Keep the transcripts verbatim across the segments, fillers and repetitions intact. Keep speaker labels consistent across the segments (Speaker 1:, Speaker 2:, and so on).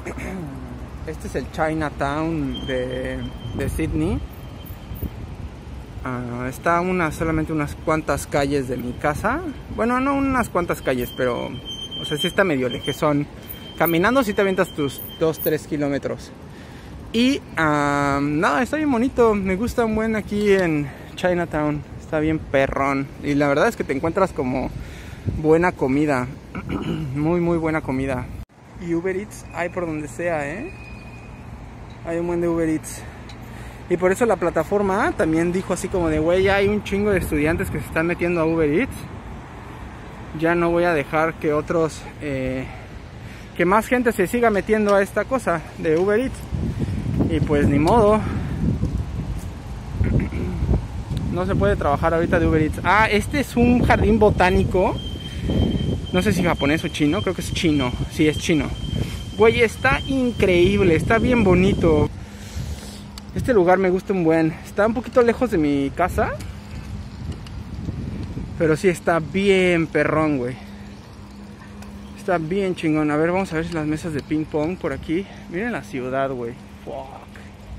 Speaker 1: Este es el Chinatown de, de Sydney. Uh, está una, solamente unas cuantas calles de mi casa. Bueno, no unas cuantas calles, pero o sea, sí está medio lejezón. Caminando sí te avientas tus dos, tres kilómetros. Y uh, nada, está bien bonito. Me gusta un buen aquí en Chinatown. Está bien perrón. Y la verdad es que te encuentras como buena comida. Muy, muy buena comida. Y Uber Eats hay por donde sea, ¿eh? Hay un buen de Uber Eats. Y por eso la plataforma también dijo así como de, güey, ya hay un chingo de estudiantes que se están metiendo a Uber Eats. Ya no voy a dejar que otros, eh, que más gente se siga metiendo a esta cosa de Uber Eats. Y pues ni modo. No se puede trabajar ahorita de Uber Eats. Ah, este es un jardín botánico. No sé si japonés o chino, creo que es chino. Sí, es chino. Güey, está increíble, está bien bonito. Este lugar me gusta un buen. Está un poquito lejos de mi casa, pero sí está bien perrón, güey. Está bien chingón. A ver, vamos a ver si las mesas de ping pong por aquí. Miren la ciudad, güey. Fuck.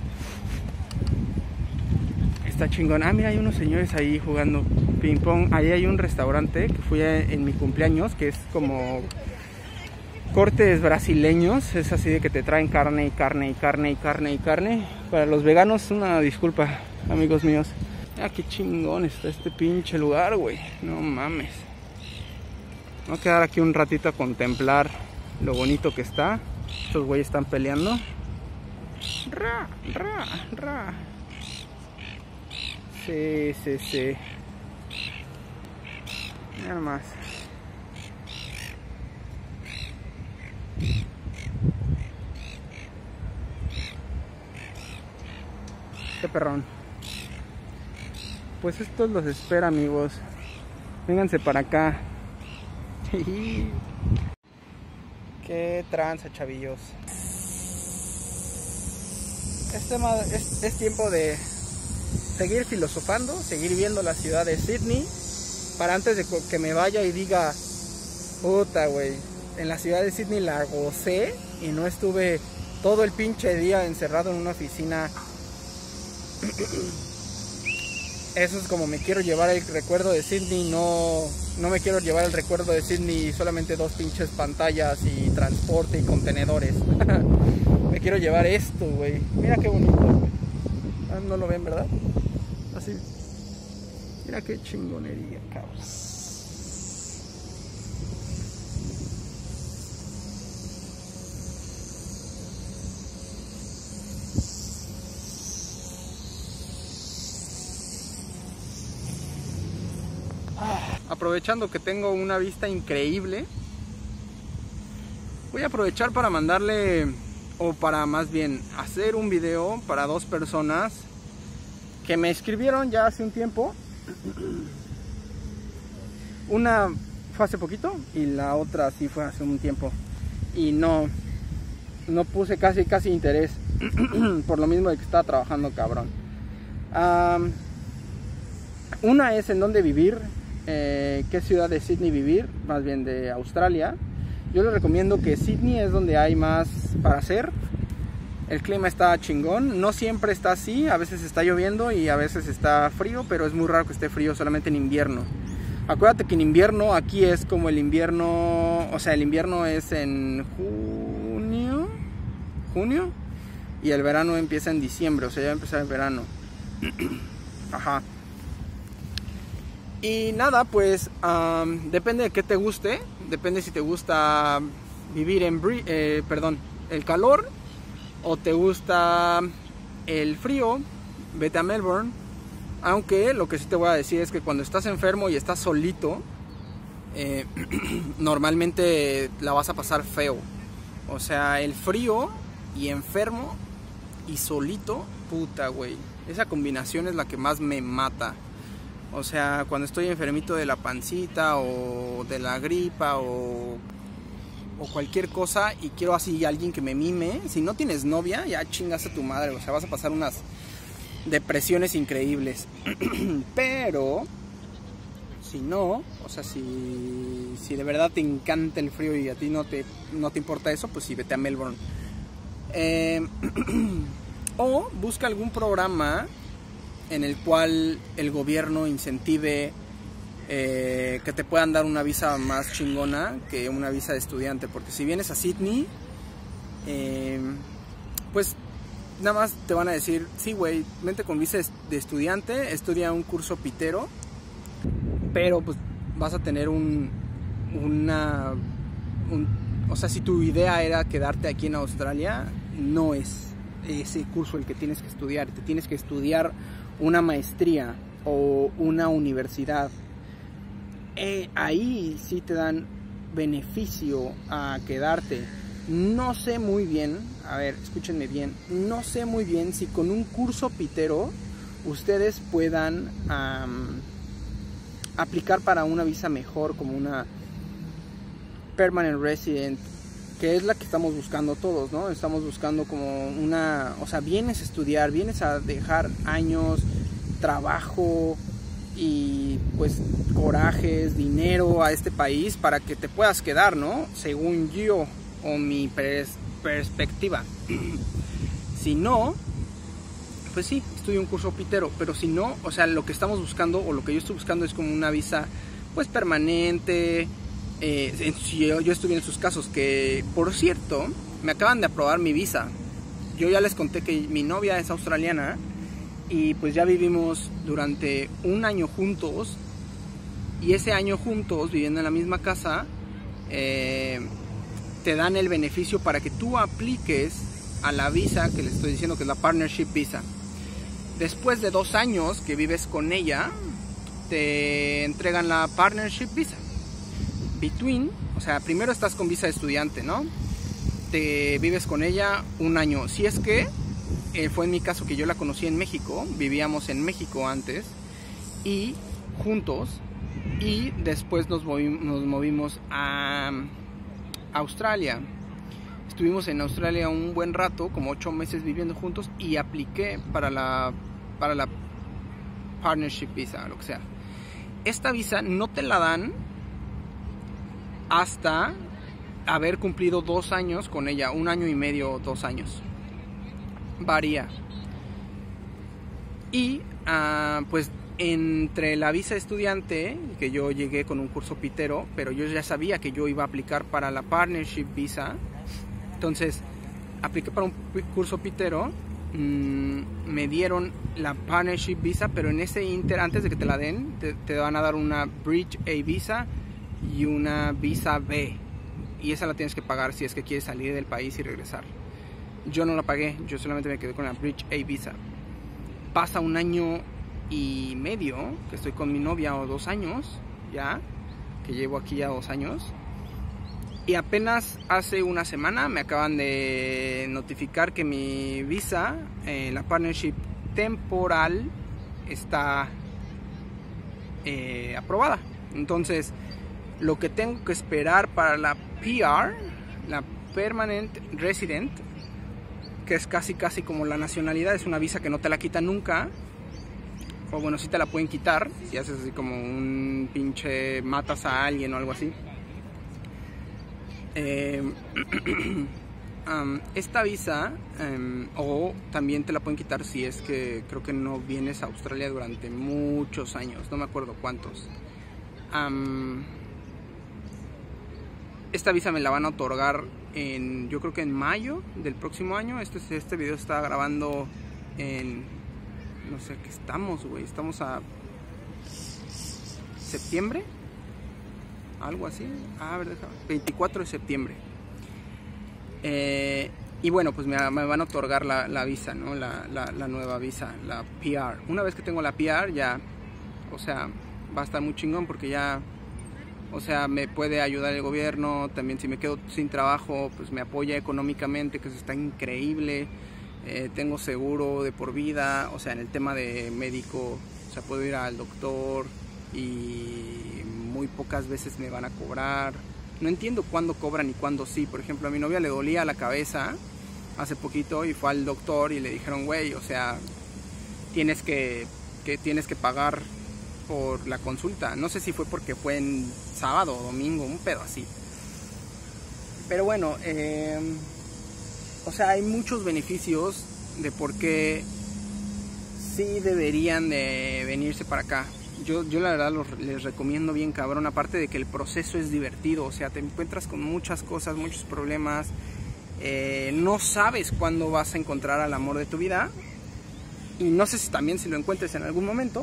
Speaker 1: Está chingón. Ah, mira, hay unos señores ahí jugando ping pong. Ahí hay un restaurante que fui a, en mi cumpleaños, que es como cortes brasileños. Es así de que te traen carne y carne y carne y carne y carne. Para los veganos, una disculpa, amigos míos. Ah, qué chingón está este pinche lugar, güey. No mames. Voy a quedar aquí un ratito a contemplar lo bonito que está. Estos güeyes están peleando. Ra, ra, ra. Sí, sí, sí. Nada más. Qué perrón. Pues estos los espera, amigos. Vénganse para acá. Qué tranza, chavillos. Este es, es tiempo de seguir filosofando, seguir viendo la ciudad de Sydney, para antes de que me vaya y diga, puta, güey, en la ciudad de Sydney la gocé y no estuve todo el pinche día encerrado en una oficina. Eso es como me quiero llevar el recuerdo de Sydney. No, no me quiero llevar el recuerdo de Sydney solamente dos pinches pantallas y transporte y contenedores. Me quiero llevar esto, güey. Mira qué bonito. Ah, no lo ven, ¿verdad? Así. Mira qué chingonería, cabrón. Aprovechando que tengo una vista increíble, voy a aprovechar para mandarle, o para más bien hacer un video para dos personas que me escribieron ya hace un tiempo. Una fue hace poquito y la otra sí fue hace un tiempo. Y no, no puse casi casi interés por lo mismo de que estaba trabajando cabrón. Um, una es en dónde vivir. Eh, ¿Qué ciudad de Sydney vivir? Más bien de Australia. Yo les recomiendo que Sydney es donde hay más para hacer. El clima está chingón. No siempre está así. A veces está lloviendo y a veces está frío, pero es muy raro que esté frío solamente en invierno. Acuérdate que en invierno aquí es como el invierno, o sea, el invierno es en junio, junio y el verano empieza en diciembre, o sea, ya va a empezar el verano. Ajá. Y nada, pues um, depende de qué te guste. Depende si te gusta vivir en eh, perdón, el calor o te gusta el frío. Vete a Melbourne. Aunque lo que sí te voy a decir es que cuando estás enfermo y estás solito, eh, normalmente la vas a pasar feo. O sea, el frío y enfermo y solito, puta, güey. Esa combinación es la que más me mata. O sea, cuando estoy enfermito de la pancita o de la gripa o, o cualquier cosa y quiero así alguien que me mime, si no tienes novia, ya chingas a tu madre. O sea, vas a pasar unas depresiones increíbles. Pero si no, o sea, si, si de verdad te encanta el frío y a ti no te, no te importa eso, pues sí, vete a Melbourne. Eh, o busca algún programa en el cual el gobierno incentive eh, que te puedan dar una visa más chingona que una visa de estudiante. Porque si vienes a Sydney, eh, pues nada más te van a decir, sí güey, vente con visa de estudiante, estudia un curso pitero, pero pues vas a tener un, una, un, o sea, si tu idea era quedarte aquí en Australia, no es ese curso el que tienes que estudiar, te tienes que estudiar una maestría o una universidad. Eh, ahí sí te dan beneficio a quedarte. No sé muy bien, a ver, escúchenme bien, no sé muy bien si con un curso pitero ustedes puedan um, aplicar para una visa mejor, como una permanent resident, que es la que estamos buscando todos, ¿no? Estamos buscando como una, o sea, vienes a estudiar, vienes a dejar años, trabajo y pues corajes, dinero a este país para que te puedas quedar, ¿no? Según yo, o mi pers perspectiva. Si no, pues sí, estudio un curso pitero, pero si no, o sea, lo que estamos buscando, o lo que yo estoy buscando, es como una visa pues permanente. Eh, yo, yo estuve en sus casos, que por cierto, me acaban de aprobar mi visa. Yo ya les conté que mi novia es australiana y pues ya vivimos durante un año juntos, y ese año juntos, viviendo en la misma casa, eh, te dan el beneficio para que tú apliques a la visa que les estoy diciendo, que es la Partnership Visa. Después de dos años que vives con ella, te entregan la Partnership Visa. Between, o sea, primero estás con visa de estudiante, ¿no? Te vives con ella un año. Si es que eh, fue en mi caso, que yo la conocí en México, vivíamos en México antes y juntos, y después nos, movi nos movimos a Australia. Estuvimos en Australia un buen rato, como ocho meses viviendo juntos, y apliqué para la para la Partnership Visa, lo que sea. Esta visa no te la dan hasta haber cumplido dos años con ella, un año y medio, dos años, varía. Y uh, pues entre la visa estudiante, que yo llegué con un curso pitero, pero yo ya sabía que yo iba a aplicar para la Partnership Visa, entonces apliqué para un curso pitero, mmm, me dieron la Partnership Visa, pero en ese inter, antes de que te la den, te, te van a dar una Bridge A Visa y una Visa B, y esa la tienes que pagar si es que quieres salir del país y regresar. Yo no la pagué, yo solamente me quedé con la Bridge A Visa. Pasa un año y medio que estoy con mi novia, o dos años ya, que llevo aquí ya dos años, y apenas hace una semana me acaban de notificar que mi visa, eh, la Partnership temporal, está eh, aprobada. Entonces lo que tengo que esperar para la P R, la Permanent Resident, que es casi casi como la nacionalidad, es una visa que no te la quitan nunca, o bueno, sí te la pueden quitar si haces así como un pinche, matas a alguien o algo así. Eh, um, esta visa, um, o también te la pueden quitar si es que creo que no vienes a Australia durante muchos años, no me acuerdo cuántos. Um, esta visa me la van a otorgar en, yo creo que en mayo del próximo año. Este, este video está grabando en, no sé qué estamos, güey, estamos a septiembre, algo así, a ver, déjame, veinticuatro de septiembre. Eh, y bueno, pues me, me van a otorgar la, la visa, ¿no? La, la, la nueva visa, la P R. Una vez que tengo la P R, ya, o sea, va a estar muy chingón, porque ya, o sea, me puede ayudar el gobierno. También si me quedo sin trabajo, pues me apoya económicamente, que eso está increíble. Eh, tengo seguro de por vida, o sea, en el tema de médico, o sea, puedo ir al doctor y muy pocas veces me van a cobrar. No entiendo cuándo cobran y cuándo sí. Por ejemplo, a mi novia le dolía la cabeza hace poquito y fue al doctor y le dijeron, güey, o sea, tienes que, que, tienes que pagar por la consulta. No sé si fue porque fue en sábado o domingo, un pedo así. Pero bueno, eh, o sea, hay muchos beneficios de por qué sí deberían de venirse para acá. Yo, yo la verdad los, les recomiendo bien cabrón, aparte de que el proceso es divertido, o sea, te encuentras con muchas cosas, muchos problemas, eh, no sabes cuándo vas a encontrar al amor de tu vida, y no sé si también si lo encuentres en algún momento,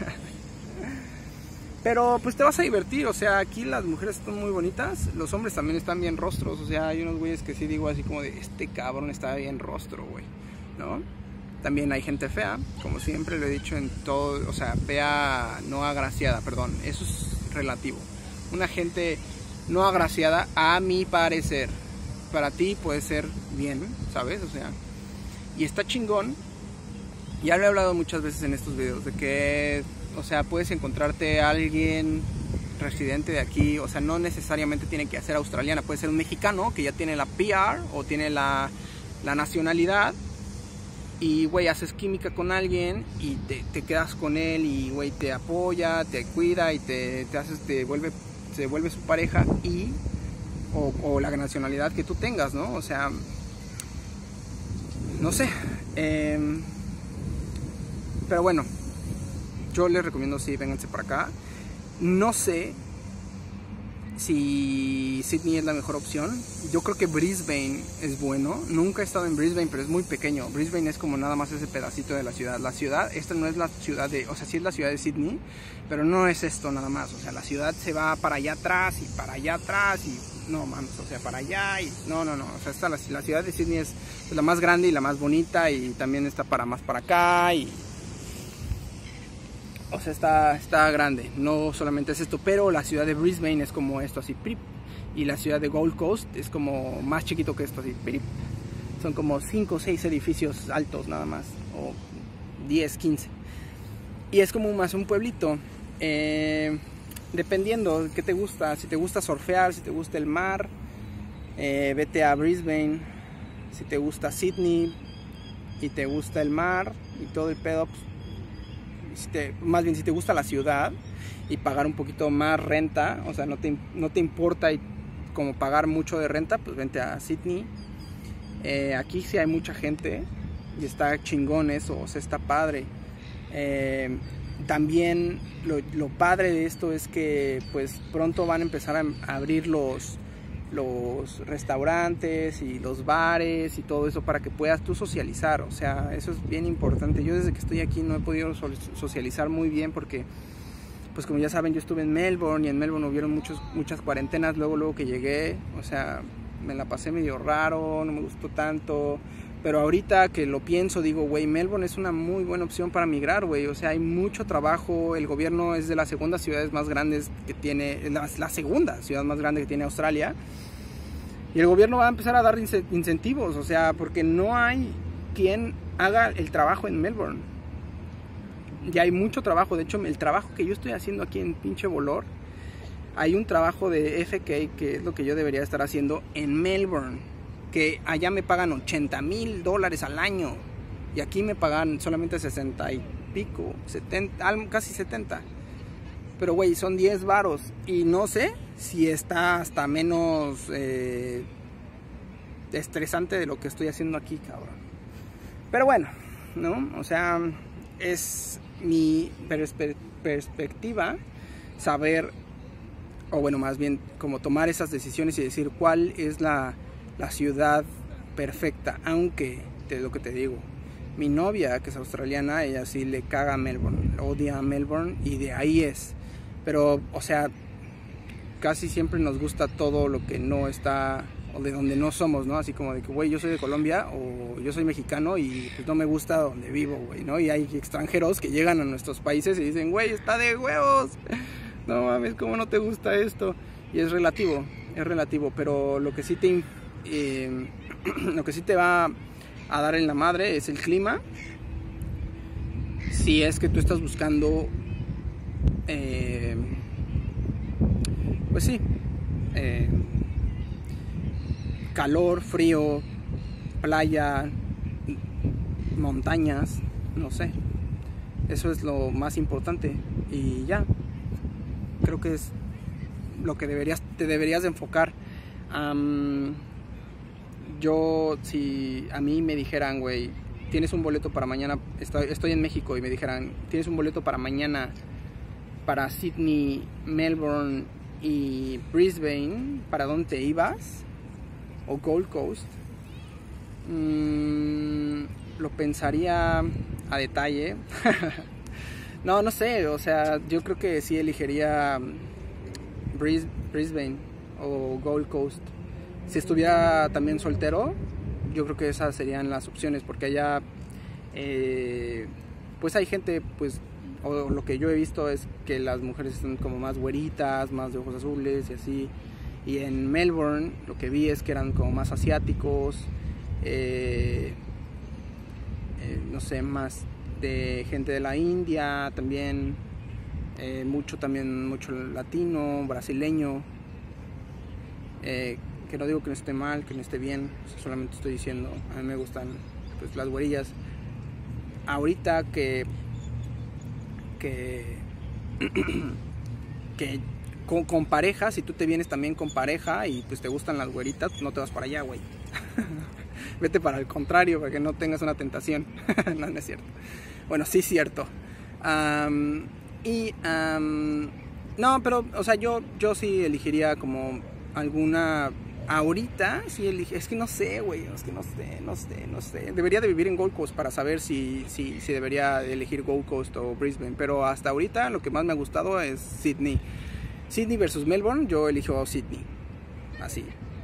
Speaker 1: pero pues te vas a divertir, o sea, aquí las mujeres están muy bonitas, los hombres también están bien rostros, o sea, hay unos güeyes que sí digo así como de, este cabrón está bien rostro, güey, ¿no? También hay gente fea, como siempre lo he dicho en todo, o sea, fea no agraciada, perdón, eso es relativo. Una gente no agraciada, a mi parecer, para ti puede ser bien, ¿sabes? O sea, y está chingón. Ya lo he hablado muchas veces en estos videos, de que, o sea, puedes encontrarte a alguien residente de aquí, o sea, no necesariamente tiene que ser australiana, puede ser un mexicano que ya tiene la P R o tiene la, la nacionalidad. Y, güey, haces química con alguien y te, te quedas con él y, güey, te apoya, te cuida y te, te haces, te vuelve, se vuelve su pareja y, o, o la nacionalidad que tú tengas, ¿no? O sea, no sé. Eh, pero bueno, yo les recomiendo, sí, vénganse para acá. No sé si Sydney es la mejor opción. Yo creo que Brisbane es bueno. Nunca he estado en Brisbane, pero es muy pequeño. Brisbane es como nada más ese pedacito de la ciudad. La ciudad, esta no es la ciudad de, o sea, sí es la ciudad de Sydney, pero no es esto nada más. O sea, la ciudad se va para allá atrás y para allá atrás y no mames, o sea, para allá y no, no, no. O sea, esta, la, la ciudad de Sydney es la más grande y la más bonita y también está para más para acá y o sea, está, está grande, no solamente es esto, pero la ciudad de Brisbane es como esto, así, prip, y la ciudad de Gold Coast es como más chiquito que esto, así, prip. Son como cinco o seis edificios altos nada más, o diez, quince. Y es como más un pueblito, eh, dependiendo de qué te gusta, si te gusta surfear, si te gusta el mar, eh, vete a Brisbane, si te gusta Sydney y te gusta el mar y todo el pedo, pues, Si te, más bien si te gusta la ciudad y pagar un poquito más renta, o sea, no te, no te importa y como pagar mucho de renta, pues vente a Sydney. Eh, aquí sí hay mucha gente y está chingón eso, o sea, está padre. Eh, también lo, lo padre de esto es que pues pronto van a empezar a, a abrir los, los restaurantes y los bares y todo eso para que puedas tú socializar, o sea, eso es bien importante. Yo desde que estoy aquí no he podido socializar muy bien porque, pues como ya saben, yo estuve en Melbourne y en Melbourne hubieron muchos, muchas cuarentenas luego, luego que llegué, o sea, me la pasé medio raro, no me gustó tanto, pero ahorita que lo pienso digo, güey, Melbourne es una muy buena opción para migrar, güey, o sea, hay mucho trabajo, el gobierno es de las segundas ciudades más grandes que tiene, la, la segunda ciudad más grande que tiene Australia, y el gobierno va a empezar a dar incentivos, o sea, porque no hay quien haga el trabajo en Melbourne, ya hay mucho trabajo. De hecho, el trabajo que yo estoy haciendo aquí en pinche Bolor, hay un trabajo de F K, que es lo que yo debería estar haciendo en Melbourne, que allá me pagan ochenta mil dólares al año y aquí me pagan solamente sesenta y pico, setenta, casi setenta. Pero güey, son diez varos y no sé si está hasta menos eh, estresante de lo que estoy haciendo aquí, cabrón. Pero bueno, ¿no? O sea, es mi perspe perspectiva saber, o bueno, más bien como tomar esas decisiones y decir cuál es la, la ciudad perfecta. Aunque, te lo que te digo, mi novia, que es australiana, ella sí le caga a Melbourne, odia a Melbourne y de ahí es. Pero, o sea, casi siempre nos gusta todo lo que no está, o de donde no somos, ¿no? Así como de que, güey, yo soy de Colombia o yo soy mexicano y pues no me gusta donde vivo, güey, ¿no? Y hay extranjeros que llegan a nuestros países y dicen, güey, está de huevos. No mames, ¿cómo no te gusta esto? Y es relativo, es relativo, pero lo que sí te, eh, lo que sí te va a dar en la madre es el clima. Si es que tú estás buscando, eh, pues sí, eh, calor, frío, playa, montañas, no sé. Eso es lo más importante y ya. Creo que es lo que deberías, te deberías de enfocar. Um, yo, si a mí me dijeran, güey, tienes un boleto para mañana, estoy, estoy en México y me dijeran, tienes un boleto para mañana para Sydney, Melbourne y Brisbane, ¿para dónde te ibas? O Gold Coast. Mm, lo pensaría a detalle. No, no sé, o sea, yo creo que sí elegiría Bris, Brisbane o Gold Coast. Si estuviera también soltero, yo creo que esas serían las opciones, porque allá eh, pues hay gente, pues, o lo que yo he visto es que las mujeres son como más güeritas, más de ojos azules y así. Y en Melbourne lo que vi es que eran como más asiáticos, eh, eh, no sé, más de gente de la India también, eh, mucho también, mucho latino, brasileño, eh, que no digo que no esté mal, que no esté bien, solamente estoy diciendo, a mí me gustan pues las güerillas. Ahorita que que que con, con pareja, si tú te vienes también con pareja y pues te gustan las güeritas, pues no te vas para allá, güey. Vete para el contrario, para que no tengas una tentación. No, no es cierto. Bueno, sí es cierto. Um, y um, no, pero, o sea, yo, yo sí elegiría como alguna. Ahorita sí elige, es que no sé, güey, es que no sé, no sé, no sé. Debería de vivir en Gold Coast para saber si, si, si debería elegir Gold Coast o Brisbane. Pero hasta ahorita lo que más me ha gustado es Sydney. Sydney versus Melbourne, yo elijo Sydney. Así.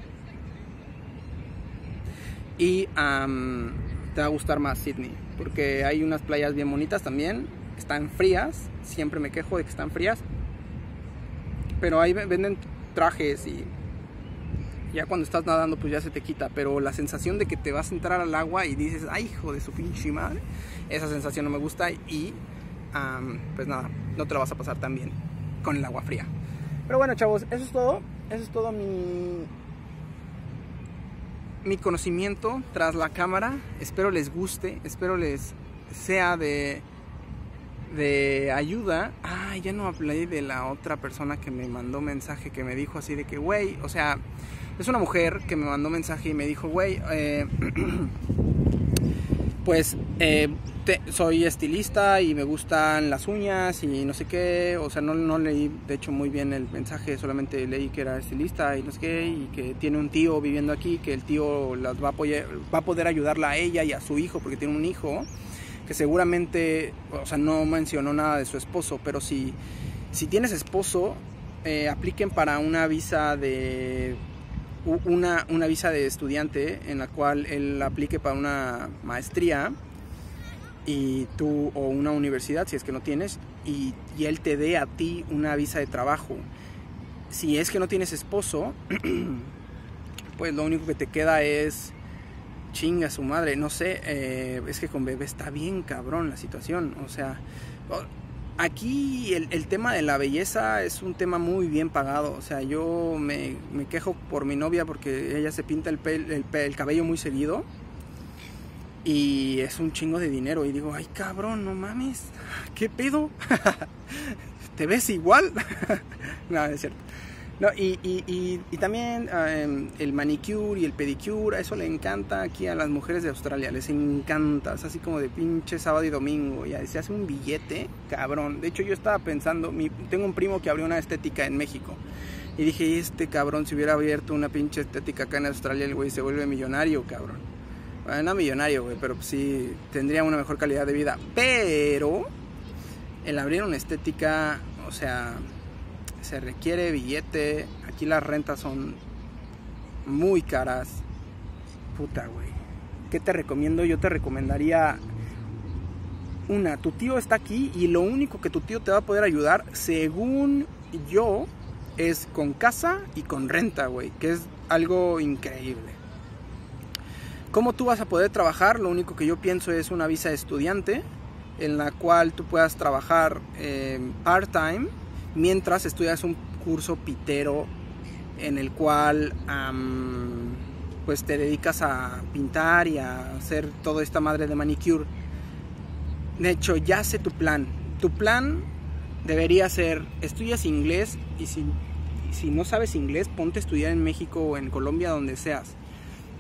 Speaker 1: Y um, te va a gustar más Sydney, porque hay unas playas bien bonitas también. Están frías, siempre me quejo de que están frías. Pero ahí venden trajes y ya cuando estás nadando pues ya se te quita, pero la sensación de que te vas a entrar al agua y dices, ay, hijo de su pinche madre, esa sensación no me gusta y um, pues nada, no te la vas a pasar tan bien con el agua fría. Pero bueno, chavos, eso es todo, eso es todo mi, mi conocimiento tras la cámara. Espero les guste, espero les sea de, de ayuda. Ah, ya no hablé de la otra persona que me mandó mensaje, que me dijo así de que, güey, o sea, es una mujer que me mandó mensaje y me dijo, güey, eh, pues eh, te, soy estilista y me gustan las uñas y no sé qué. O sea, no, no leí de hecho muy bien el mensaje, solamente leí que era estilista y no sé qué, y que tiene un tío viviendo aquí, que el tío las va a, apoyar, va a poder ayudarla a ella y a su hijo, porque tiene un hijo que seguramente, o sea, no mencionó nada de su esposo, pero si, si tienes esposo, eh, apliquen para una visa de... Una, una visa de estudiante en la cual él aplique para una maestría y tú, o una universidad si es que no tienes, y, y él te dé a ti una visa de trabajo. Si es que no tienes esposo, pues lo único que te queda es chinga su madre, no sé, eh, es que con bebé está bien cabrón la situación. O sea, aquí el, el tema de la belleza es un tema muy bien pagado. O sea, yo me, me quejo por mi novia porque ella se pinta el, pel, el, el cabello muy seguido y es un chingo de dinero. Y digo, ay cabrón, no mames, ¿qué pedo? ¿Te ves igual? No, es cierto. No, y, y, y, y también um, el manicure y el pedicure, a eso le encanta aquí a las mujeres de Australia, les encanta, es así como de pinche sábado y domingo, ya se hace un billete, cabrón. De hecho yo estaba pensando, mi, tengo un primo que abrió una estética en México, y dije, este cabrón, si hubiera abierto una pinche estética acá en Australia, el güey se vuelve millonario, cabrón. Bueno, no millonario, güey, pero sí tendría una mejor calidad de vida, pero el abrir una estética, o sea... se requiere billete. Aquí las rentas son muy caras. Puta, güey. ¿Qué te recomiendo? Yo te recomendaría una, tu tío está aquí y lo único que tu tío te va a poder ayudar, según yo, es con casa y con renta, güey, que es algo increíble. ¿Cómo tú vas a poder trabajar? Lo único que yo pienso es una visa de estudiante en la cual tú puedas trabajar eh, part-time mientras estudias un curso pitero en el cual um, pues te dedicas a pintar y a hacer toda esta madre de manicure. De hecho, ya sé tu plan. Tu plan debería ser, estudias inglés y si, si no sabes inglés, ponte a estudiar en México o en Colombia, donde seas.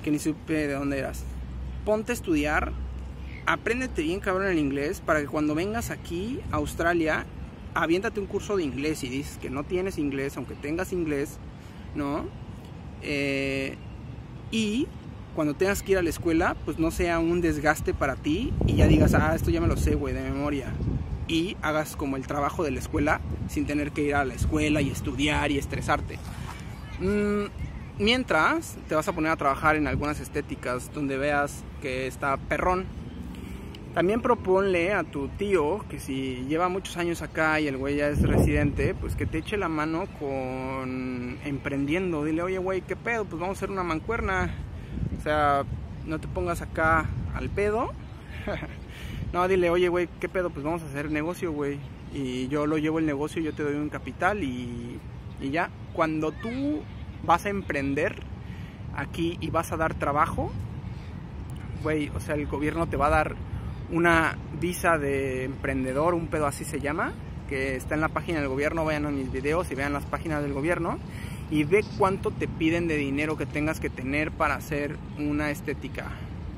Speaker 1: que ni supe de dónde eras. Ponte a estudiar, apréndete bien cabrón el inglés para que cuando vengas aquí a Australia, aviéntate un curso de inglés y dices que no tienes inglés, aunque tengas inglés, ¿no? Eh, y cuando tengas que ir a la escuela, pues no sea un desgaste para ti y ya digas, ah, esto ya me lo sé, güey, de memoria. Y hagas como el trabajo de la escuela sin tener que ir a la escuela y estudiar y estresarte. Mm, mientras te vas a poner a trabajar en algunas estéticas donde veas que está perrón. También proponle a tu tío que si lleva muchos años acá y el güey ya es residente, pues que te eche la mano con emprendiendo. Dile, oye güey, ¿qué pedo? Pues vamos a hacer una mancuerna. O sea, no te pongas acá al pedo. No, dile, oye güey, ¿qué pedo? Pues vamos a hacer negocio, güey. Y yo lo llevo el negocio, yo te doy un capital y, y ya. Cuando tú vas a emprender aquí y vas a dar trabajo, güey, o sea, el gobierno te va a dar una visa de emprendedor, un pedo así se llama, que está en la página del gobierno. Vayan a mis videos y vean las páginas del gobierno y ve cuánto te piden de dinero que tengas que tener para hacer una estética.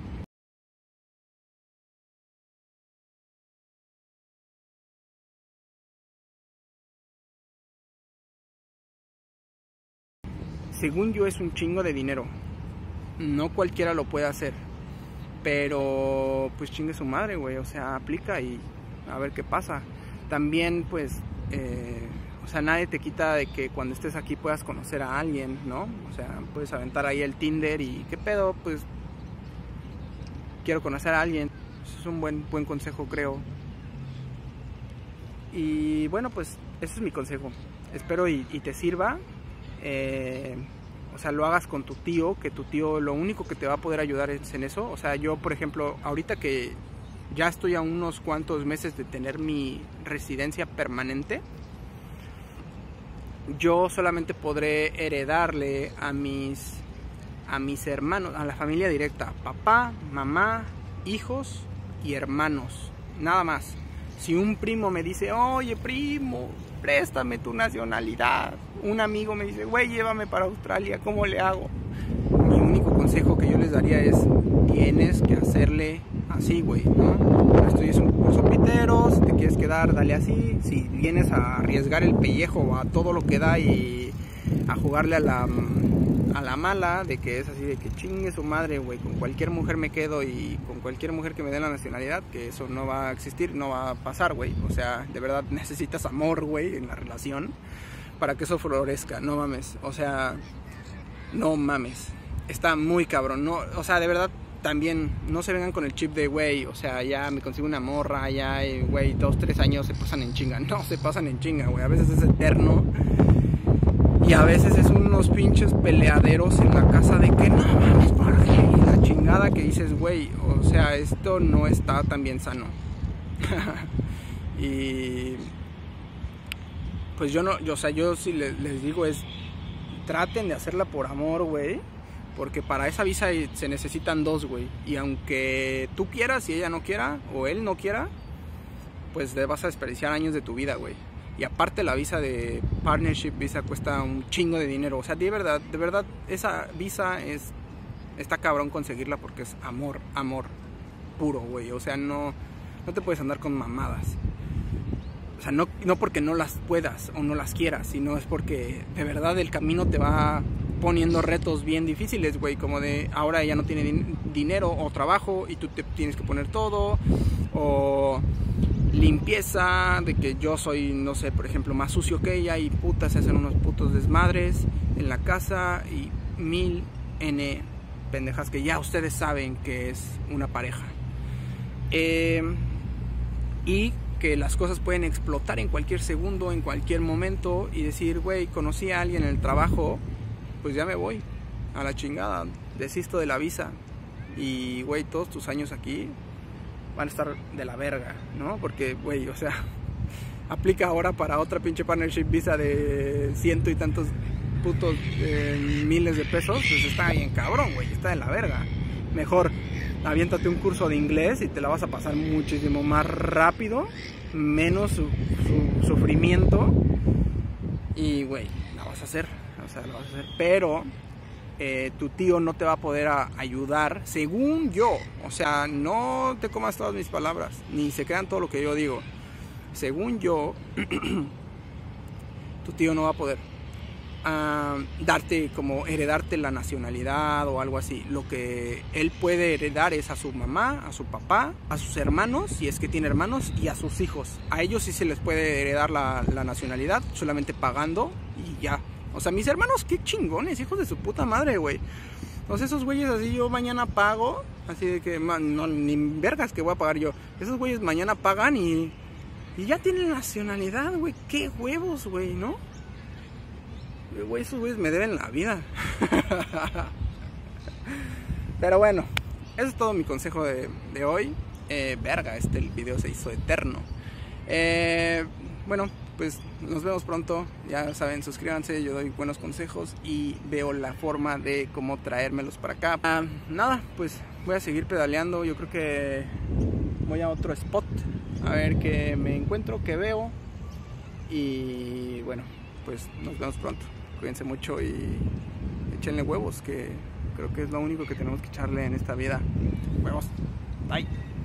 Speaker 1: Según yo es un chingo de dinero, no cualquiera lo puede hacer. Pero pues chingue su madre, güey, o sea, aplica y a ver qué pasa. También pues, eh, o sea, nadie te quita de que cuando estés aquí puedas conocer a alguien, ¿no? O sea, puedes aventar ahí el Tinder y qué pedo, pues quiero conocer a alguien. Eso es un buen, buen consejo, creo. Y bueno, pues ese es mi consejo. Espero y, y te sirva. Eh, O sea, lo hagas con tu tío, que tu tío lo único que te va a poder ayudar es en eso. O sea, yo, por ejemplo, ahorita que ya estoy a unos cuantos meses de tener mi residencia permanente, yo solamente podré heredarle a mis, a mis hermanos, a la familia directa, papá, mamá, hijos y hermanos, nada más. Si un primo me dice, oye primo, préstame tu nacionalidad. Un amigo me dice, güey, llévame para Australia, ¿cómo le hago? Mi único consejo que yo les daría es, tienes que hacerle así, güey, ¿no? Estudies un curso pitero, si te quieres quedar, dale así. Si vienes a arriesgar el pellejo a todo lo que da y a jugarle a la, a la mala, de que es así, de que chingue su madre, güey, con cualquier mujer me quedo y con cualquier mujer que me dé la nacionalidad, que eso no va a existir, no va a pasar, güey. O sea, de verdad necesitas amor, güey, en la relación para que eso florezca, no mames, o sea, no mames, está muy cabrón, no, o sea, de verdad, también, no se vengan con el chip de, güey, o sea, ya me consigo una morra, ya, güey, dos, tres años se pasan en chinga, no, se pasan en chinga, güey, a veces es eterno, y a veces es unos pinches peleaderos en la casa de que, no mames, ¿por qué? Y la chingada que dices, güey, o sea, esto no está tan bien sano, y... pues yo no, yo, o sea, yo sí les, les digo es, traten de hacerla por amor, güey, porque para esa visa se necesitan dos, güey, y aunque tú quieras y ella no quiera, o él no quiera, pues te vas a desperdiciar años de tu vida, güey, y aparte la visa de partnership visa cuesta un chingo de dinero, o sea, de verdad, de verdad, esa visa es, está cabrón conseguirla porque es amor, amor puro, güey, o sea, no, no te puedes andar con mamadas. O sea, no, no porque no las puedas o no las quieras, sino es porque de verdad el camino te va poniendo retos bien difíciles, güey. Como de ahora ella no tiene din dinero o trabajo y tú te tienes que poner todo. O limpieza, de que yo soy, no sé, por ejemplo, más sucio que ella y putas se hacen unos putos desmadres en la casa y mil N pendejas que ya ustedes saben que es una pareja. Eh, y que las cosas pueden explotar en cualquier segundo, en cualquier momento y decir, güey, conocí a alguien en el trabajo, pues ya me voy a la chingada, desisto de la visa y, güey, todos tus años aquí van a estar de la verga, ¿no? Porque, güey, o sea, aplica ahora para otra pinche partnership visa de ciento y tantos putos eh, miles de pesos, pues está bien cabrón, güey, está de la verga. Mejor aviéntate un curso de inglés y te la vas a pasar muchísimo más rápido, menos su, su, sufrimiento y, güey, la vas a hacer, o sea, la vas a hacer, pero eh, tu tío no te va a poder a, ayudar, según yo. O sea, no te comas todas mis palabras, ni se crean todo lo que yo digo. Según yo, tu tío no va a poder uh, darte, como heredarte la nacionalidad o algo así. Lo que él puede heredar es a su mamá, a su papá, a sus hermanos, si es que tiene hermanos, y a sus hijos. A ellos sí se les puede heredar la, la nacionalidad, solamente pagando y ya. O sea, mis hermanos, qué chingones, hijos de su puta madre, güey. O sea, esos güeyes así, yo mañana pago, así de que, man, no, ni vergas que voy a pagar yo. Esos güeyes mañana pagan y... Y ya tienen nacionalidad, güey. Qué huevos, güey, ¿no? Güey, esos güeyes me deben la vida. Pero bueno, ese es todo mi consejo de, de hoy. Eh, verga, este el video se hizo eterno. Eh, bueno, pues nos vemos pronto. Ya saben, suscríbanse, yo doy buenos consejos y veo la forma de cómo traérmelos para acá. Ah, nada, pues voy a seguir pedaleando. Yo creo que voy a otro spot a ver qué me encuentro, qué veo. Y bueno, pues nos vemos pronto. Cuídense mucho y échenle huevos, que creo que es lo único que tenemos que echarle en esta vida. Huevos. Bye.